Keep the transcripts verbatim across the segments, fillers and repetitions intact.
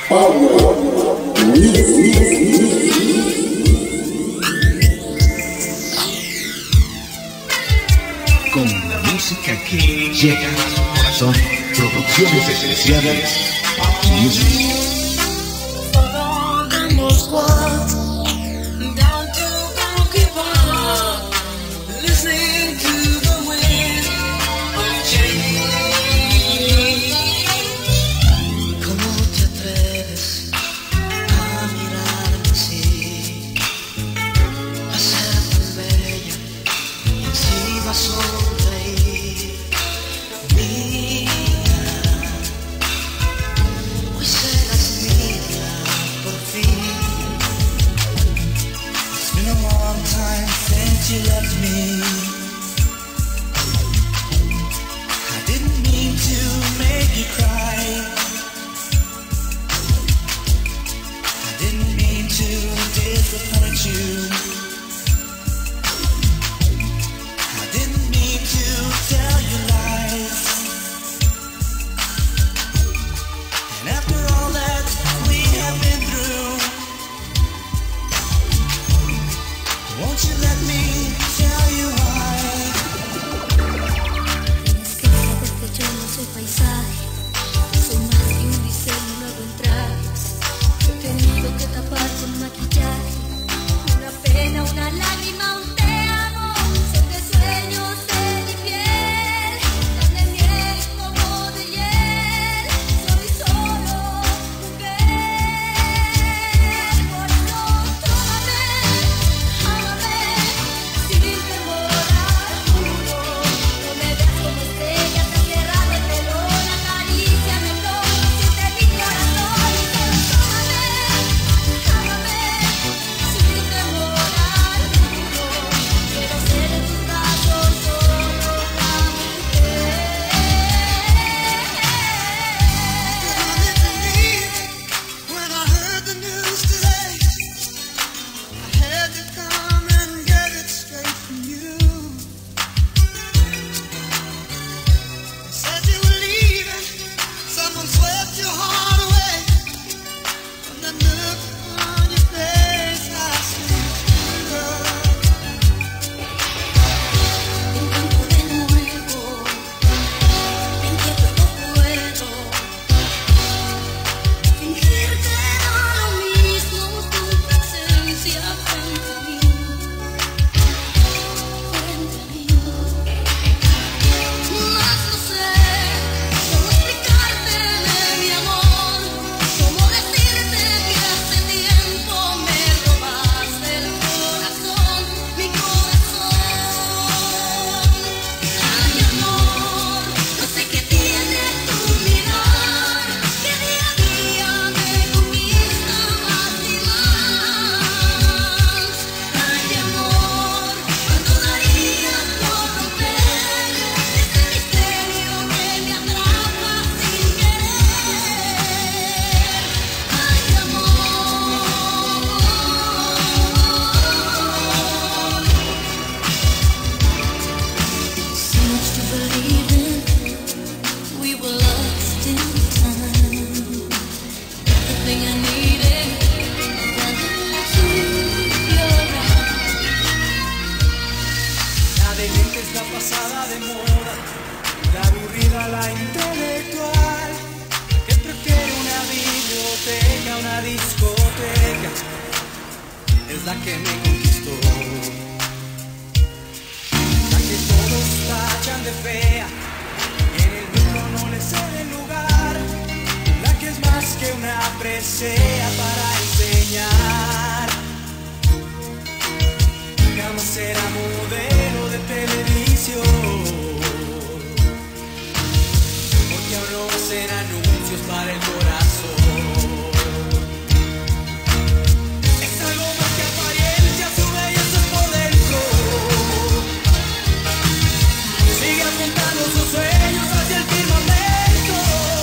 Con la música que llega a su corazón, producciones especiales Pop Music. You left me. I didn't mean to make you cry. I didn't mean to disappoint you. I didn't mean to tell you lies. And after all that we have been through, won't you let me tell you why? Tienes que saber que yo no soy paisaje, soy más que un diseño nuevo en trajes. Yo he tenido que tapar con maquillaje una pena, una lágrima, un te amo. Son de sueños de mi piel, tan de miel como de hiel. Soy solo mujer, por eso tómame. Sin temor al futuro, no me veas como estrella, te cerrado el telón, acaríciame todo, siente mi corazón, pero tómame, ámame, sin temor al futuro, quiero ser en tus brazos solo la mujer. When I heard the news today, I had to come and get it straight from you. They said you were leaving, someone swept your heart away. From the look on your face, I see love. Intento de nuevo, en qué poco puedo fingir que da lo mismo tu presencia frente a mí, frente a mí. Más no sé cómo explicarte mi amor, cómo decirte que hace tiempo me robaste el corazón, mi corazón. Ay, amor, no sé qué tiene tu mirar, que día a día me conquista más y más. Ay, amor, ¿cuánto daría por romper este misterio que me atrapa sin querer? Ay, amor. So much to believe in, we were lost in time. Everything I needed, running to your arms. La demente es la pasada de moda, la aburrida, la intelectual, que prefiere una biblioteca, una discoteca, es la que me conquistó. La que todos tachan de fea, en el mundo no le cede lugar, la que es más que una presea para enseñar. Jamás será modelo de televisión, porque aún no hacen anuncios para el corazón. Es algo más que apariencia, su belleza es por dentro. Sigue apuntando sus sueños hacia el firmamento.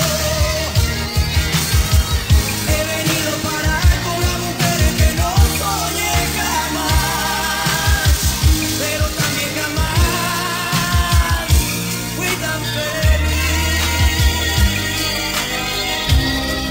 He venido a parar con la mujer que no soñé jamás, pero también jamás fui tan feliz.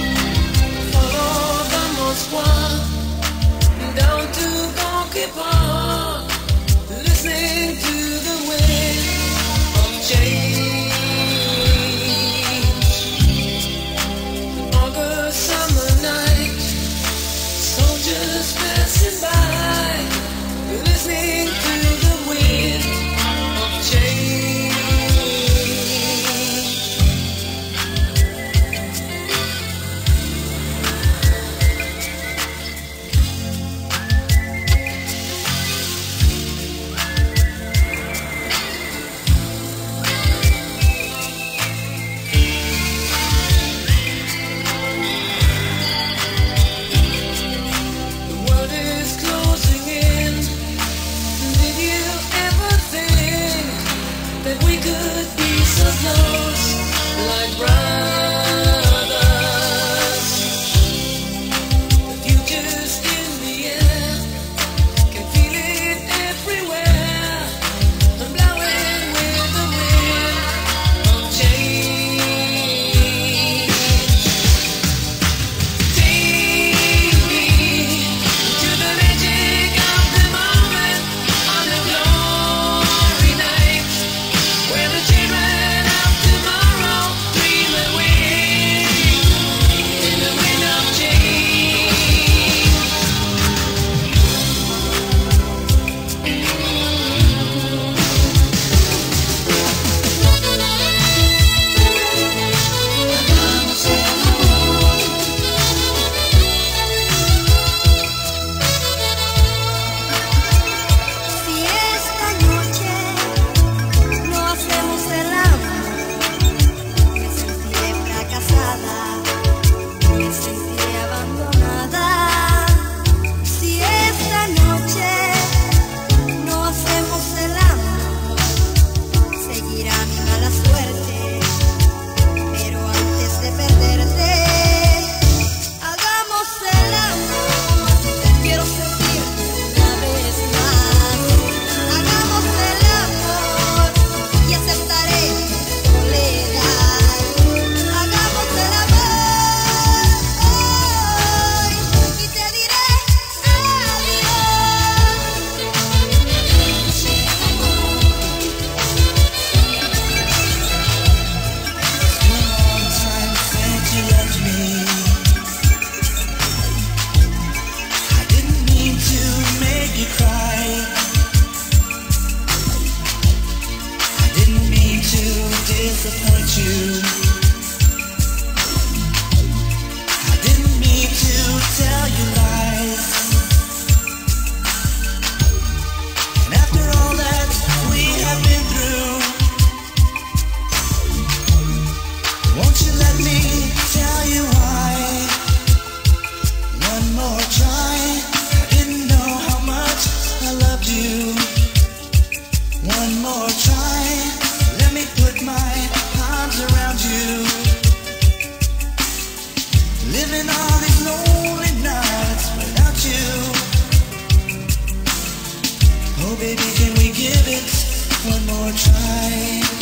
more try.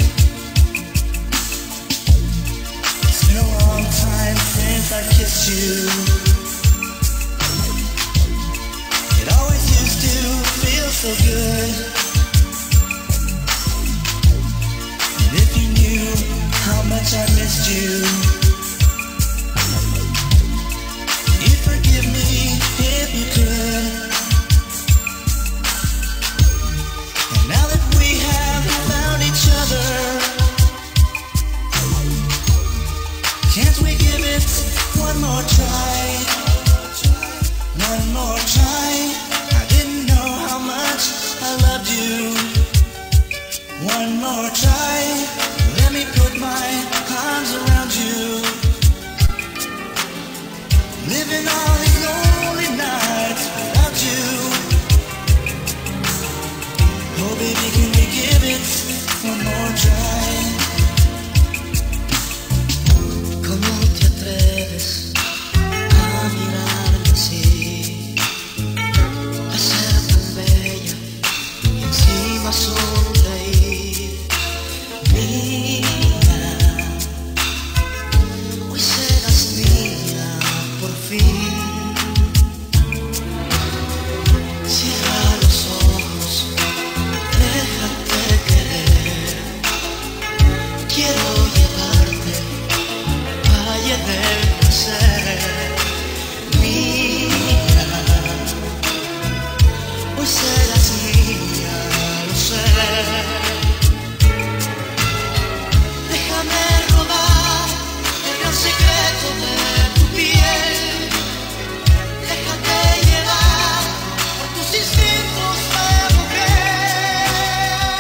It's been a long time since I kissed you. It always used to feel so good. And if you knew how much I missed you, you'd forgive me if you could. And now that we have found each other, can't we give it one more try? One more try. I didn't know how much I loved you. One more try. Let me put my arms around you. Living all these lonely nights without you. Oh baby, can we give it one more try? ¿Cómo te atreves a mirarme así? A ser tan bella y encima sonreír. Mía, hoy serás mía por fin. Cierra los ojos, déjate querer. Quiero llevarte al valle del placer. Mía, hoy serás mía, lo sé. Déjame robar el gran secreto de tu piel. Déjate llevar por tus instintos de mujer.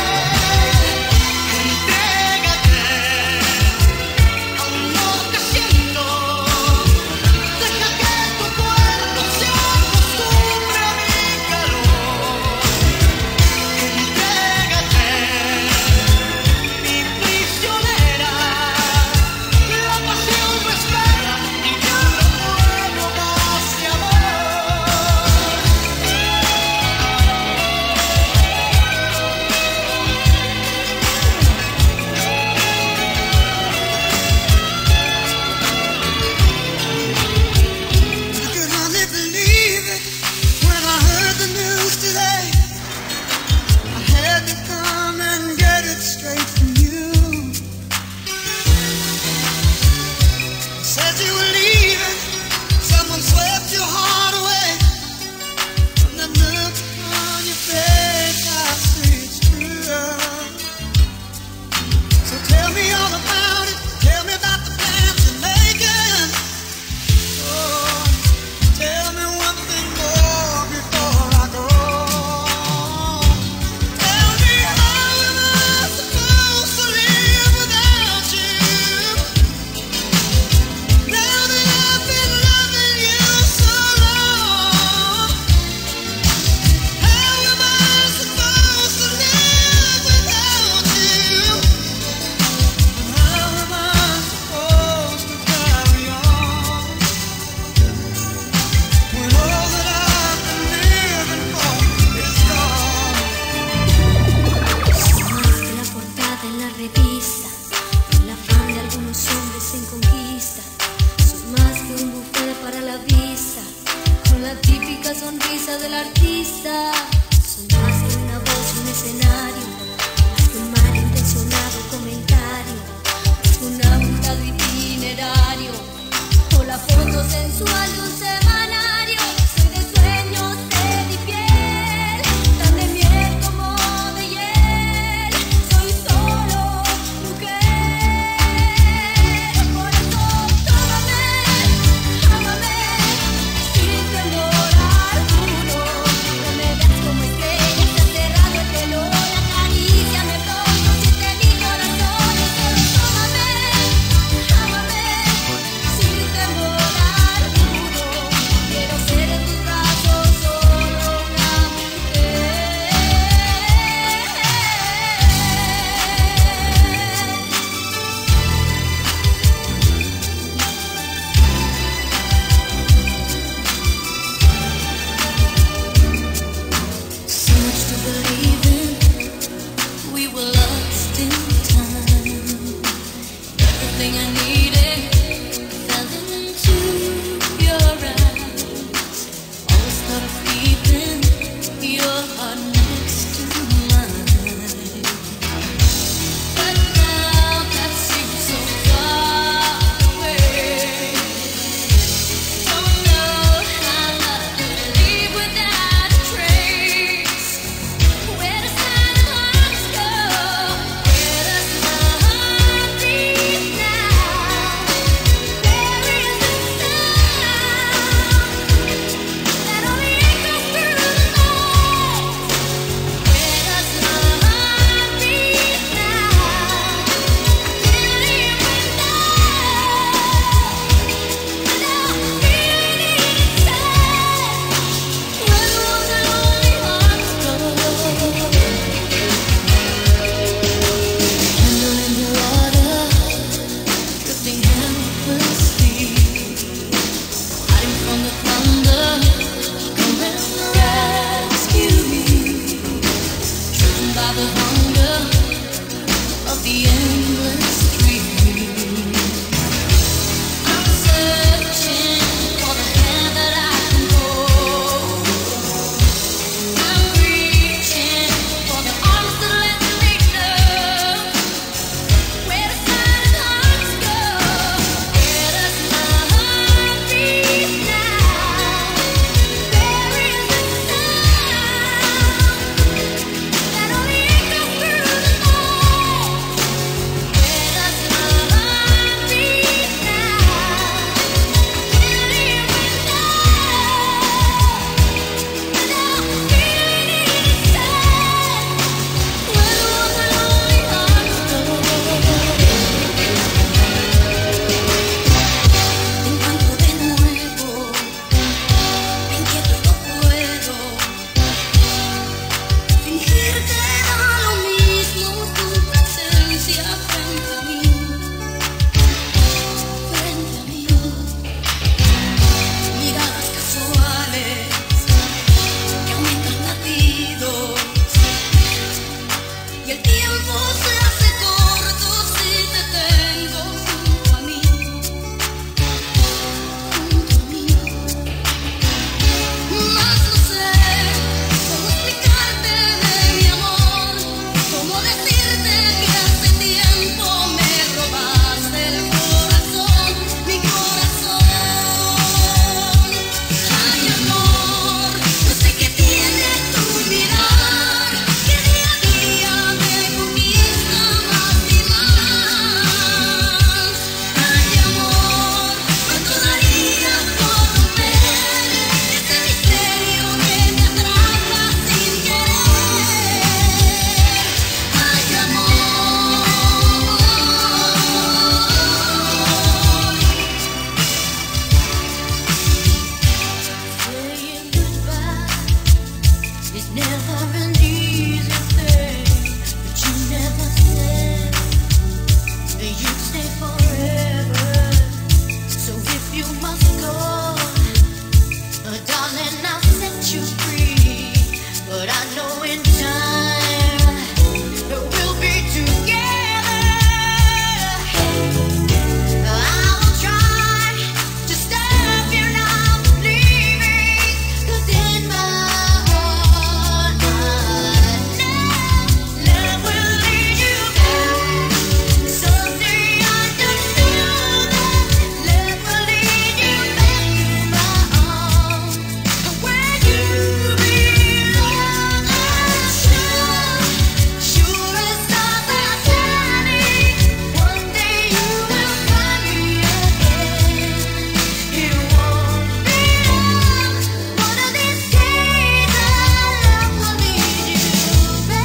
Entrégate a un amor que siento. Deja que tu cuerpo se acostumbre a mi calor. Entrégate, mi prisionera. La pasión no espera y yo no puedo más que amar. I could hardly believe it when I heard the news today. I had to come and get it straight from you. Said you were leaving, someone swept your heart away. From the look on your face, I see it's true. So tell me all about it, tell me about the plans you're making. Oh, tell me one thing more before I go. Tell me, how am I supposed to live without you? Now that I've been loving you so long, how am I supposed to live without you? How am I supposed to carry on when all that I've been living for is gone? Son más que la portada en la revista, el afán de algunos hombres en conquista. Son más que un buffet para la vista, con la típica sonrisa del artista. Son más que una voz y un escenario, más que un malintencionado comentario, más que un abultado itinerario, o la foto sensual de un semanario. Soy de sueños de mi piel, tan de miel como de hiel. Soy solo mujer, por eso tómame, ámame, sin temor alguno. No me veas como estrella, se ha cerrado el telón. Acaríciame pronto, siente mi corazón. Solo tómame, ámame, sin temor alguno.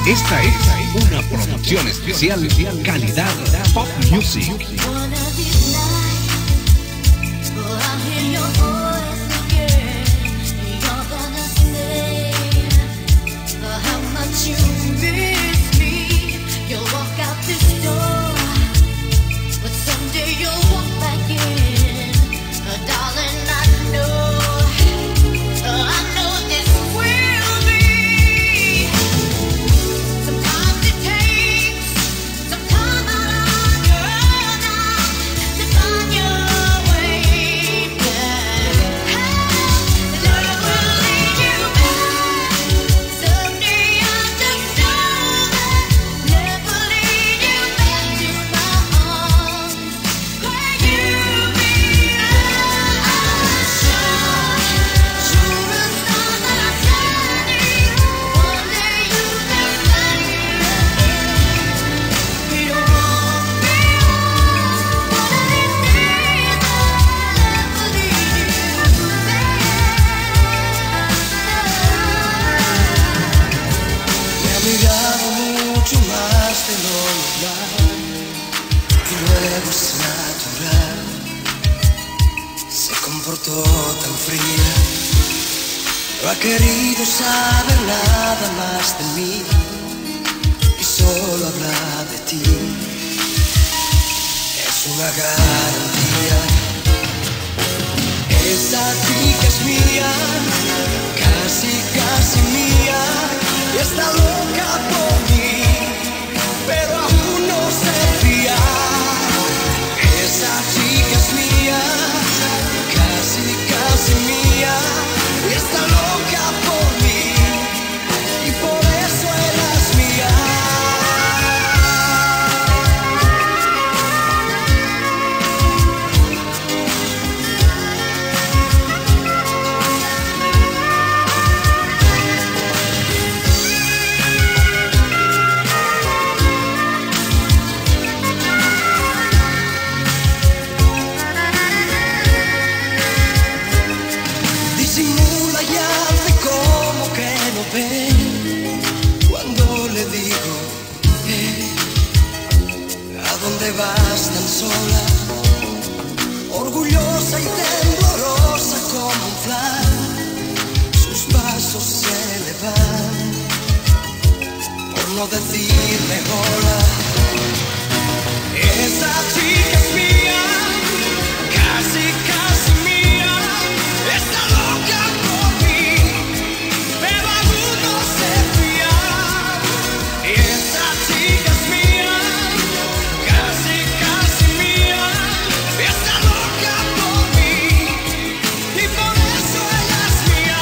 Esta es una producción especial calidad Pop Music. Tan fría, no ha querido saber nada más de mí y solo habla de ti. Es una garantía. Esa chica es mía, casi, casi mía, y está loca por mí, pero aún no se fía. Esa chica es mía, casi, casi mía, y está loca por mí, y por eso ella es mía. Cuando le digo, eh, ¿a dónde vas tan sola? Orgullosa y temblorosa como un flan, sus pasos se le van, por no decirme hola. Esa chica es mía, casi, casi mía, está loca por mí, pero aún no se fía. Y esa chica es mía, casi, casi mía, está loca por mí, y por eso ella es mía.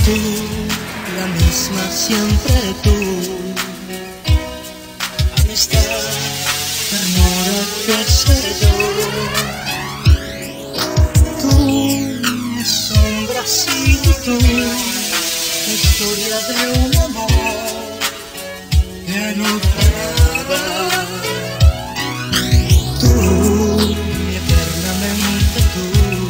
tú, la misma siempre tú. Amistad, ternura, qué sé yo. Tú, mi sombra, sí, tú, la historia de un amor que no paraba. Tú, mi eternamente tú.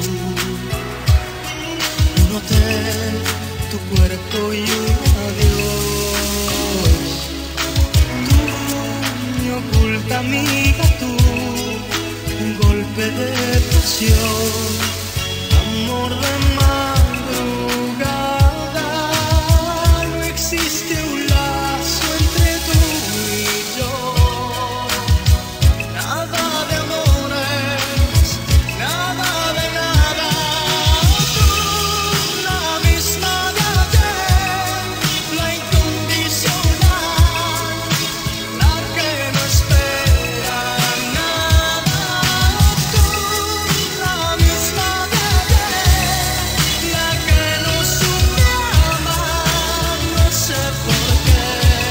Un hotel, tu cuerpo y un adiós. Tú, mi oculta amiga, tú, un golpe de pasión, amor de madrugada. No existe un lazo entre tú y yo, nada de amores, nada de nada. Tú, la misma de ayer, la incondicional, la que no espera nada. Tú, la misma de ayer, la que no supe amar, no sé por qué.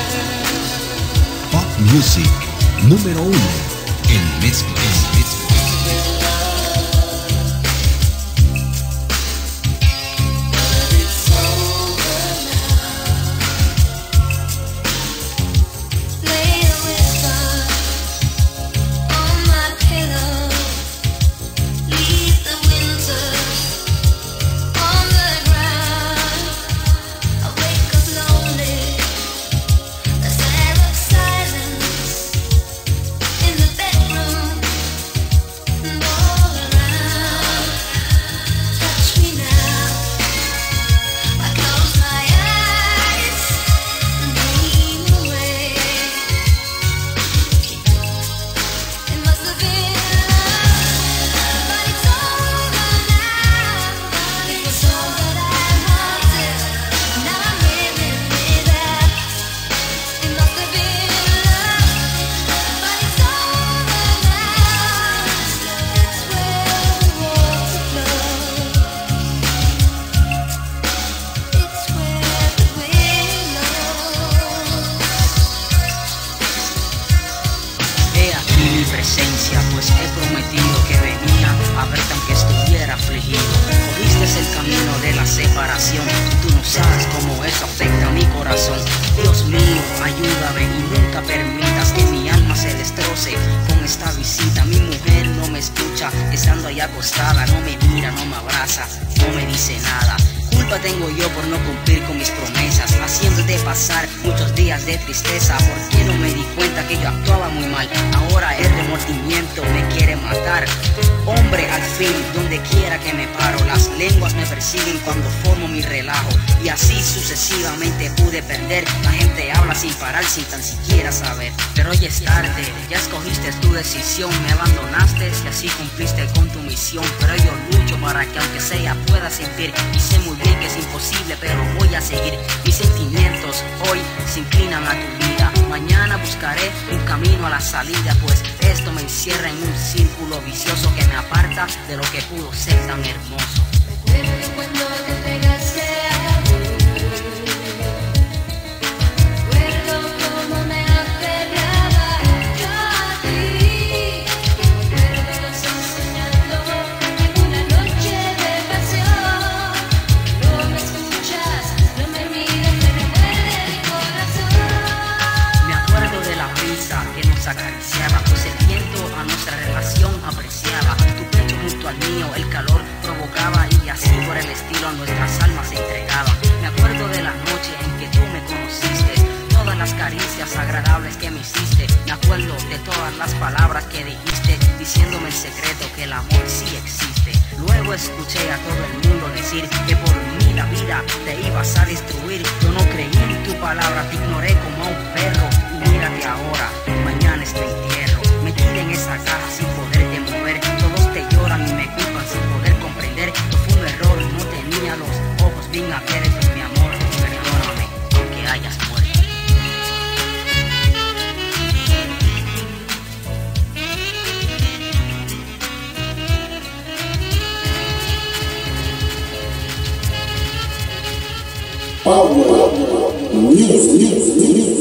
Pop Music número uno en mezclas. Lay a whisper on my pillow. Leave the winter on the ground. I wake up lonely. There's air of silence in the bedroom and all around. Touch me now. I close my eyes and dream away. It must have been love, but it's over now. It was all that I wanted, now I'm living without. It must have been love, but it's over now. It's where the water flows. It's where the wind blows. He aquí mi presencia, pues he prometido que venía a verte aunque estuviera afligido. Cogiste el camino de la separación y tú no sabes cómo eso afecta a mi corazón. Dios mío, ayúdame y nunca permitas que mi alma se destroce con esta visita. Mi mujer no me escucha, estando ahí acostada, no me mira, no me abraza, no me dice nada. Culpa tengo yo por no cumplir con mis promesas, haciéndote pasar muchos días de tristeza. ¿Por qué no me di cuenta que yo actuaba muy mal? Ahora el remordimiento me quiere matar. Hombre, al fin, donde quiera que me paro, las lenguas me persiguen cuando formo mi relajo. Y así sucesivamente pude perder. La gente habla sin parar, sin tan siquiera saber. Pero hoy es tarde, ya escogiste tu decisión. Me abandonaste y así cumpliste con tu misión. Pero yo lucho para que aunque sea pueda sentir. Y sé muy bien que es imposible, pero voy a seguir. Mis sentimientos hoy se inclinan a tu vida. Mañana buscaré un camino a la salida, pues esto me encierra en un círculo vicioso que me aparta de lo que pudo ser tan hermoso. Recuerdo cuando te entregaste a mí. Recuerdo cómo me aferraba yo a ti. Recuerdo soñando en una noche de pasión. No me escuchas, no me miras, me remuerde mi corazón. Me acuerdo de la brisa que nos acariciaba, pues el viento a nuestra relación apreciaba. Tu pecho junto al mío, el calor provocaba y así por el estilo nuestras almas se entregaban. Me acuerdo de la noche en que tú me conociste, todas las caricias agradables que me hiciste. Me acuerdo de todas las palabras que dijiste, diciéndome el secreto que el amor sí existe. Luego escuché a todo el mundo decir que por mí la vida te ibas a destruir. Yo no creí en tu palabra, te ignoré como a un perro. Y mírate ahora, mañana es tu entierro. Metida en esa caja sin poderte mover. Todos te lloran y me culpan sin poder comprender que fue un error, no tenía los ojos bien abiertos. Mi amor, perdóname, aunque hayas muerto. Power Music.